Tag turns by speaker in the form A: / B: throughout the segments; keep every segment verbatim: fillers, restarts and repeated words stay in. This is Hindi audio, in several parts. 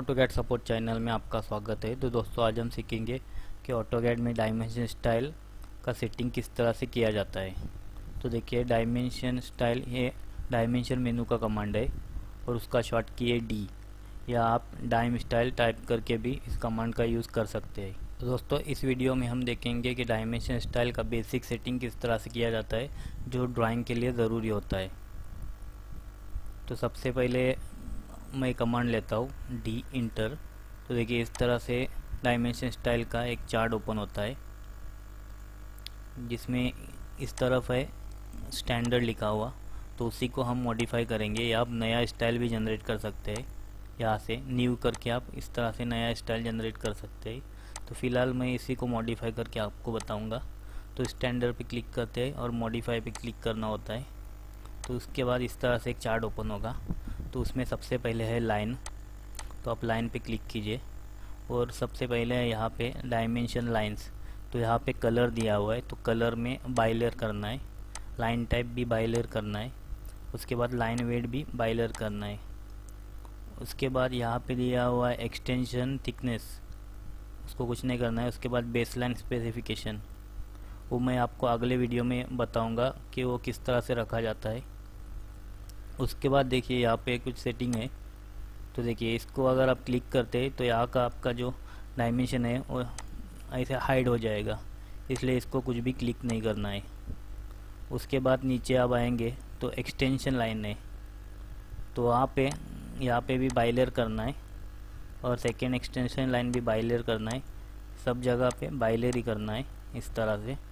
A: ऑटोकैड सपोर्ट चैनल में आपका स्वागत है। तो दोस्तों आज हम सीखेंगे कि ऑटोकैड में डायमेंशन स्टाइल का सेटिंग किस तरह से किया जाता है। तो देखिए डायमेंशन स्टाइल ये डायमेंशन मेनू का कमांड है और उसका शॉर्ट की है डी, या आप डाइम स्टाइल टाइप करके भी इस कमांड का यूज़ कर सकते हैं। तो दोस्तों इस वीडियो में हम देखेंगे कि डायमेंशन स्टाइल का बेसिक सेटिंग किस तरह से किया जाता है जो ड्राइंग के लिए ज़रूरी होता है। तो सबसे पहले मैं कमांड लेता हूँ डी इंटर। तो देखिए इस तरह से डायमेंशन स्टाइल का एक चार्ट ओपन होता है जिसमें इस तरफ है स्टैंडर्ड लिखा हुआ, तो उसी को हम मॉडिफाई करेंगे या आप नया स्टाइल भी जनरेट कर सकते हैं। यहाँ से न्यू करके आप इस तरह से नया स्टाइल जनरेट कर सकते हैं। तो फिलहाल मैं इसी को मॉडिफाई करके आपको बताऊँगा। तो स्टैंडर्ड पे क्लिक करते हैं और मॉडिफाई पे क्लिक करना होता है। तो उसके बाद इस तरह से एक चार्ट ओपन होगा। तो उसमें सबसे पहले है लाइन, तो आप लाइन पे क्लिक कीजिए और सबसे पहले है यहाँ पे डायमेंशन लाइंस। तो यहाँ पे कलर दिया हुआ है, तो कलर में बाइलेयर करना है, लाइन टाइप भी बाइलेयर करना है, उसके बाद लाइन वेट भी बाइलेयर करना है। उसके बाद यहाँ पे दिया हुआ है एक्सटेंशन थिकनेस, उसको कुछ नहीं करना है। उसके बाद बेसलाइन स्पेसिफिकेशन, वो मैं आपको अगले वीडियो में बताऊँगा कि वो किस तरह से रखा जाता है। उसके बाद देखिए यहाँ पे कुछ सेटिंग है। तो देखिए इसको अगर आप क्लिक करते हैं तो यहाँ का आपका जो डायमेंशन है वो ऐसे हाइड हो जाएगा, इसलिए इसको कुछ भी क्लिक नहीं करना है। उसके बाद नीचे आप आएंगे तो एक्सटेंशन लाइन है, तो वहाँ पे यहाँ पे भी बाइलेयर करना है और सेकेंड एक्सटेंशन लाइन भी बाइलेयर करना है। सब जगह पे बाइलेयर ही करना है इस तरह से।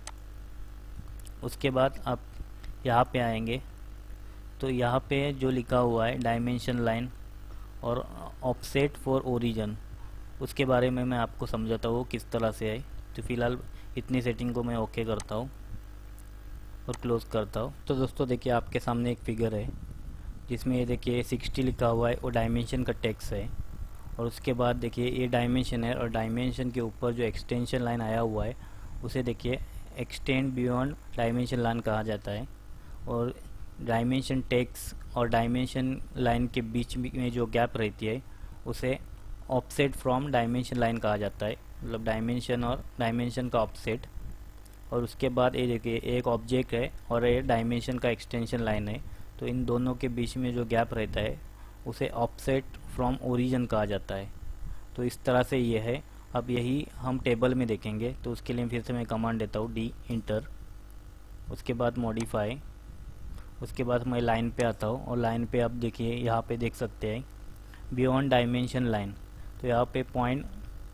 A: उसके बाद आप यहाँ पे आएंगे तो यहाँ पे जो लिखा हुआ है डायमेंशन लाइन और ऑफसेट फॉर ओरिजिन, उसके बारे में मैं आपको समझाता हूँ किस तरह से है। तो फिलहाल इतनी सेटिंग को मैं ओके करता हूँ और क्लोज करता हूँ। तो दोस्तों देखिए आपके सामने एक फिगर है जिसमें ये देखिए सिक्सटी लिखा हुआ है, वो डायमेंशन का टेक्स्ट है। और उसके बाद देखिए ये डायमेंशन है और डायमेंशन के ऊपर जो एक्सटेंशन लाइन आया हुआ है उसे देखिए एक्सटेंड बियॉन्ड डायमेंशन लाइन कहा जाता है। और डायमेंशन टेक्स्ट और डायमेंशन लाइन के बीच में जो गैप रहती है उसे ऑफसेट फ्रॉम डायमेंशन लाइन कहा जाता है, मतलब डायमेंशन और डायमेंशन का ऑफसेट। और उसके बाद ये देखिए एक ऑब्जेक्ट है और ये डायमेंशन का एक्सटेंशन लाइन है, तो इन दोनों के बीच में जो गैप रहता है उसे ऑफसेट फ्रॉम ओरिजिन कहा जाता है। तो इस तरह से ये है। अब यही हम टेबल में देखेंगे, तो उसके लिए फिर से मैं कमांड देता हूँ डी इंटर। उसके बाद मॉडिफाई, उसके बाद मैं लाइन पे आता हूँ और लाइन पे आप देखिए यहाँ पे देख सकते हैं बियॉन्ड डायमेंशन लाइन। तो यहाँ पे पॉइंट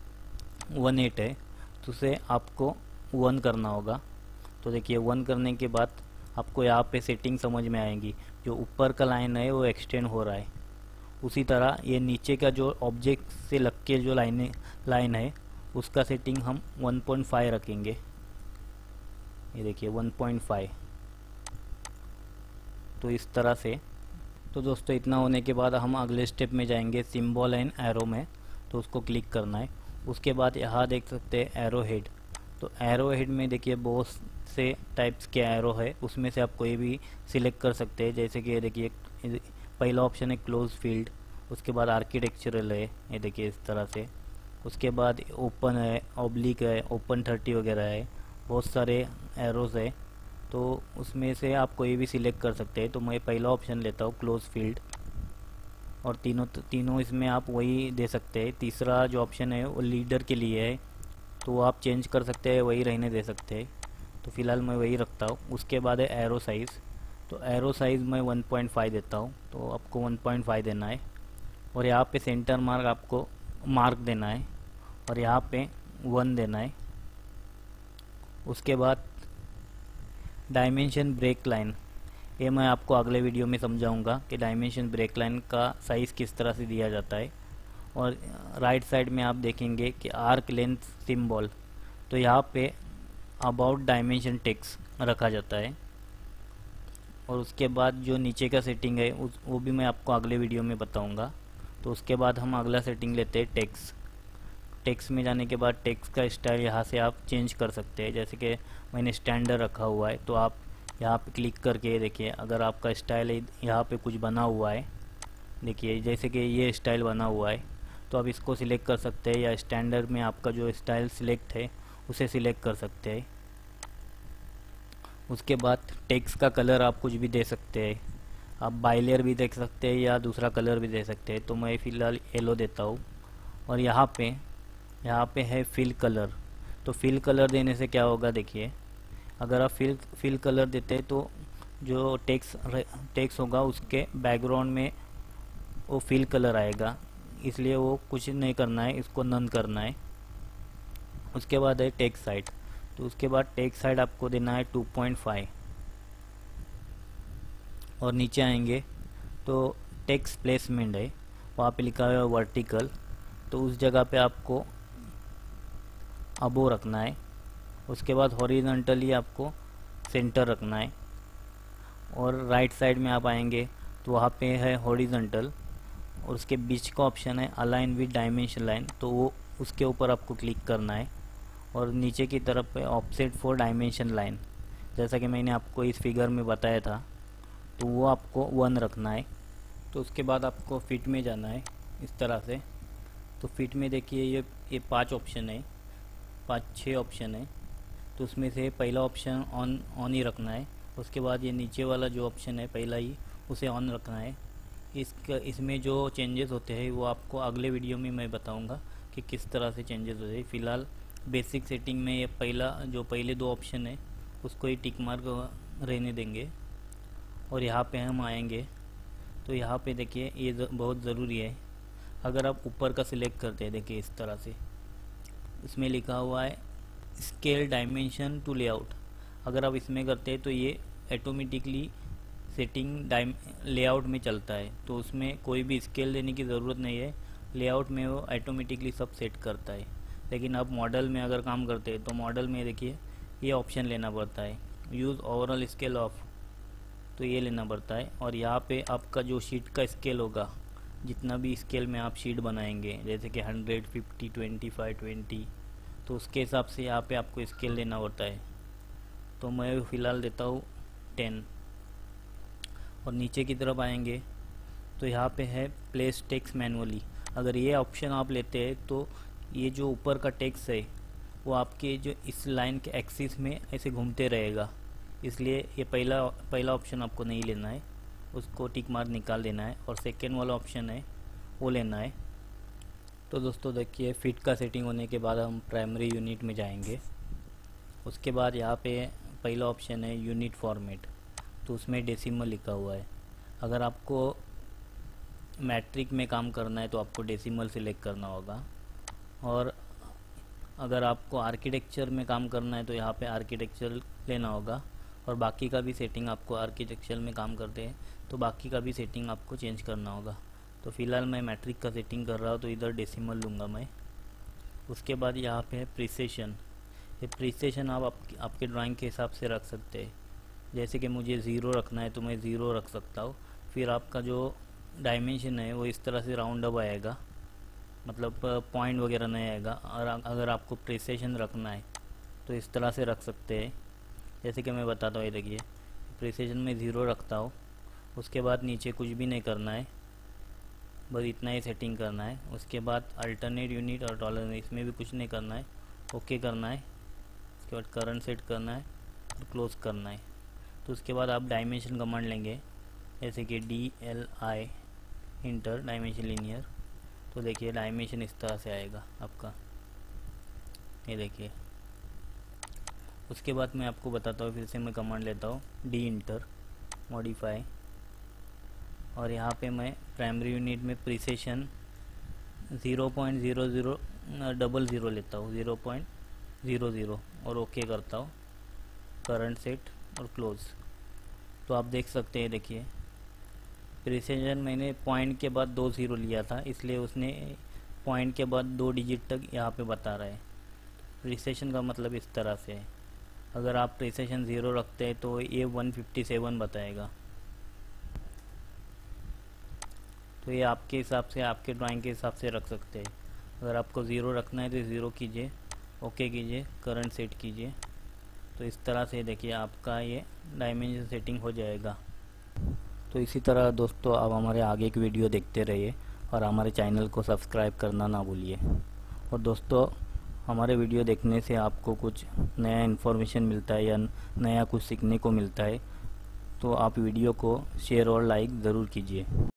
A: वन एट है, तो उसे आपको वन करना होगा। तो देखिए वन करने के बाद आपको यहाँ पे सेटिंग समझ में आएंगी। जो ऊपर का लाइन है वो एक्सटेंड हो रहा है, उसी तरह ये नीचे का जो ऑब्जेक्ट से लग के जो लाइन लाइन है उसका सेटिंग हम वन पॉइंट फाइव रखेंगे। ये देखिए वन पॉइंट फाइव। तो इस तरह से। तो दोस्तों इतना होने के बाद हम अगले स्टेप में जाएंगे सिंबल एंड एरो में, तो उसको क्लिक करना है। उसके बाद यहाँ देख सकते हैं एरो हेड। तो एरो हेड में देखिए बहुत से टाइप्स के एरो है, उसमें से आप कोई भी सिलेक्ट कर सकते हैं। जैसे कि ये देखिए पहला ऑप्शन है क्लोज फील्ड, उसके बाद आर्किटेक्चरल है, ये देखिए इस तरह से। उसके बाद ओपन है, ऑब्लिक है, ओपन थर्टी वगैरह है, बहुत सारे एरोज है। तो उसमें से आप कोई भी सिलेक्ट कर सकते हैं। तो मैं पहला ऑप्शन लेता हूँ क्लोज फील्ड, और तीनों तीनों इसमें आप वही दे सकते हैं। तीसरा जो ऑप्शन है वो लीडर के लिए है, तो वो आप चेंज कर सकते हैं, वही रहने दे सकते हैं। तो फिलहाल मैं वही रखता हूँ। उसके बाद है एरो साइज़, तो एरो साइज़ मैं वन पॉइंट फाइव देता हूँ, तो आपको वन पॉइंट फाइव देना है। और यहाँ पे सेंटर मार्क आपको मार्क देना है और यहाँ पे वन देना है। उसके बाद डायमेंशन ब्रेक लाइन, ये मैं आपको अगले वीडियो में समझाऊंगा कि डायमेंशन ब्रेक लाइन का साइज़ किस तरह से दिया जाता है। और राइट साइड में आप देखेंगे कि आर्क लेंथ सिंबल, तो यहाँ पे अबाउट डायमेंशन टेक्स्ट रखा जाता है। और उसके बाद जो नीचे का सेटिंग है उस वो भी मैं आपको अगले वीडियो में बताऊंगा। तो उसके बाद हम अगला सेटिंग लेते हैं टेक्स्ट। टेक्स्ट में जाने के बाद टेक्स्ट का स्टाइल यहाँ से आप चेंज कर सकते हैं। जैसे कि मैंने स्टैंडर्ड रखा हुआ है, तो आप यहाँ पे क्लिक करके देखिए अगर आपका स्टाइल यहाँ पे कुछ बना हुआ है, देखिए जैसे कि ये स्टाइल बना हुआ है, तो आप इसको सिलेक्ट कर सकते हैं, या स्टैंडर्ड में आपका जो स्टाइल सिलेक्ट है उसे सिलेक्ट कर सकते हैं। उसके बाद टेक्स्ट का कलर आप कुछ भी दे सकते हैं, आप बाइलेयर भी देख सकते हैं या दूसरा कलर भी दे सकते हैं। तो मैं फ़िलहाल येलो देता हूँ। और यहाँ पे यहाँ पे है फिल कलर। तो फिल कलर देने से क्या होगा, देखिए अगर आप फिल फिल कलर देते हैं तो जो टेक्स्ट टेक्स्ट होगा उसके बैकग्राउंड में वो फिल कलर आएगा, इसलिए वो कुछ नहीं करना है, इसको नन करना है। उसके बाद है टेक्स्ट साइड। तो उसके बाद टेक्स्ट साइड आपको देना है टू पॉइंट फाइव। और नीचे आएंगे तो टेक्स्ट प्लेसमेंट है, वहाँ पे लिखा हुआ है वर्टिकल, तो उस जगह पे आपको अबो रखना है। उसके बाद हॉरिजॉन्टली आपको सेंटर रखना है। और राइट साइड में आप आएंगे तो वहाँ पे है हॉरिजॉन्टल, और उसके बीच का ऑप्शन है अलाइन विद डायमेंशन लाइन, तो वो उसके ऊपर आपको क्लिक करना है। और नीचे की तरफ पे ऑफसेट फॉर डायमेंशन लाइन, जैसा कि मैंने आपको इस फिगर में बताया था, तो वो आपको वन रखना है। तो उसके बाद आपको फिट में जाना है इस तरह से। तो फिट में देखिए ये ये पांच ऑप्शन है, पाँच छः ऑप्शन है। तो उसमें से पहला ऑप्शन ऑन ऑन ही रखना है। उसके बाद ये नीचे वाला जो ऑप्शन है पहला ही, उसे ऑन रखना है। इसका इसमें जो चेंजेस होते हैं वो आपको अगले वीडियो में मैं बताऊंगा कि किस तरह से चेंजेस होते हैं। फ़िलहाल बेसिक सेटिंग में ये पहला जो पहले दो ऑप्शन है उसको ही टिक मार्क रहने देंगे। और यहाँ पे हम आएंगे तो यहाँ पे देखिए ये बहुत ज़रूरी है। अगर आप ऊपर का सिलेक्ट करते हैं, देखिए इस तरह से इसमें लिखा हुआ है स्केल डायमेंशन टू लेआउट, अगर आप इसमें करते हैं तो ये ऑटोमेटिकली सेटिंग डाइम लेआउट में चलता है, तो उसमें कोई भी स्केल देने की ज़रूरत नहीं है, लेआउट में वो ऑटोमेटिकली सब सेट करता है। लेकिन आप मॉडल में अगर काम करते हैं तो मॉडल में देखिए ये ऑप्शन लेना पड़ता है, यूज़ ओवरऑल स्केल ऑफ, तो ये लेना पड़ता है। और यहाँ पे आपका जो शीट का स्केल होगा, जितना भी स्केल में आप शीट बनाएंगे, जैसे कि hundred, fifty, twenty five, twenty, तो उसके हिसाब से यहाँ पे आपको स्केल लेना होता है। तो मैं फ़िलहाल देता हूँ टेन। और नीचे की तरफ आएंगे तो यहाँ पे है प्लेस टेक्स्ट मैनुअली। अगर ये ऑप्शन आप लेते हैं तो ये जो ऊपर का टेक्स्ट है वो आपके जो इस लाइन के एक्सिस में ऐसे घूमते रहेगा, इसलिए ये पहला पहला ऑप्शन आपको नहीं लेना है, उसको टिक मार्क निकाल देना है। और सेकेंड वाला ऑप्शन है वो लेना है। तो दोस्तों देखिए फिट का सेटिंग होने के बाद हम प्राइमरी यूनिट में जाएंगे। उसके बाद यहाँ पे पहला ऑप्शन है यूनिट फॉर्मेट, तो उसमें डेसिमल लिखा हुआ है। अगर आपको मैट्रिक में काम करना है तो आपको डेसिमल सिलेक्ट करना होगा। और अगर आपको आर्किटेक्चर में काम करना है तो यहाँ पे आर्किटेक्चर लेना होगा। और बाकी का भी सेटिंग आपको आर्किटेक्चर में काम करते हैं तो बाकी का भी सेटिंग आपको चेंज करना होगा। तो फ़िलहाल मैं मैट्रिक का सेटिंग कर रहा हूँ तो इधर डेसिमल लूँगा मैं। उसके बाद यहाँ पे है प्रिसेशन। ये प्रिसेशन आप, आप आपके ड्राइंग के हिसाब से रख सकते हैं, जैसे कि मुझे ज़ीरो रखना है तो मैं ज़ीरो रख सकता हूँ। फिर आपका जो डायमेंशन है वो इस तरह से राउंड अप आएगा, मतलब पॉइंट वगैरह नहीं आएगा। और अगर आपको प्रिसेशन रखना है तो इस तरह से रख सकते हैं, जैसे कि मैं बताता हूँ। ये देखिए प्रिसेशन में ज़ीरो रखता हूँ। उसके बाद नीचे कुछ भी नहीं करना है, बस इतना ही सेटिंग करना है। उसके बाद अल्टरनेट यूनिट और टॉलरेंस, इसमें भी कुछ नहीं करना है, ओके करना है। उसके बाद करंट सेट करना है और क्लोज करना है। तो उसके बाद आप डायमेंशन कमांड लेंगे, जैसे कि D L I enter dimension linear. तो देखिए डायमेंशन इस तरह से आएगा आपका, ये देखिए। उसके बाद मैं आपको बताता हूँ, फिर से मैं कमांड लेता हूँ डी इंटर मॉडिफाई। और यहाँ पे मैं प्राइमरी यूनिट में precision zero point zero zero double zero लेता हूँ, ज़ीरो पॉइंट ज़ीरो ज़ीरो, और ओके करता हूँ, करंट सेट और क्लोज। तो आप देख सकते हैं, देखिए प्रिसेशन मैंने पॉइंट के बाद दो ज़ीरो लिया था, इसलिए उसने पॉइंट के बाद दो डिजिट तक यहाँ पे बता रहा है। प्रिसेशन का मतलब इस तरह से है। अगर आप प्रिसेशन ज़ीरो रखते हैं तो ये वन फिफ्टी सेवन बताएगा। तो ये आपके हिसाब से, आपके ड्राइंग के हिसाब से रख सकते हैं। अगर आपको ज़ीरो रखना है तो ज़ीरो कीजिए, ओके कीजिए, करंट सेट कीजिए। तो इस तरह से देखिए आपका ये डायमेंशन सेटिंग हो जाएगा। तो इसी तरह दोस्तों आप हमारे आगे की वीडियो देखते रहिए। और हमारे चैनल को सब्सक्राइब करना ना भूलिए। और दोस्तों, हमारे वीडियो देखने से आपको कुछ नया इन्फॉर्मेशन मिलता है या नया कुछ सीखने को मिलता है, तो आप वीडियो को शेयर और लाइक ज़रूर कीजिए।